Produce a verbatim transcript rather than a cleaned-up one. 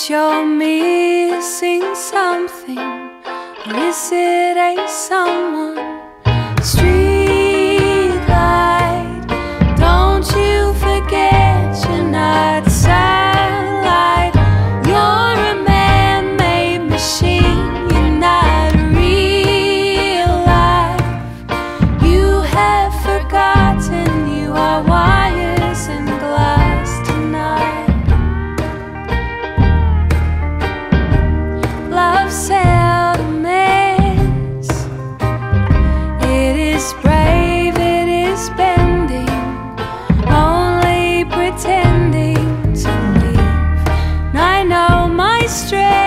that you're missing something, or is it a someone? Streetlight, don't you forget you're not a satellite. You're a man-made machine, you're not real life. You have forgotten you are wires and glass tonight. Love seldom ends. It is brave, it is bending, only pretending to leave. And I know my strength.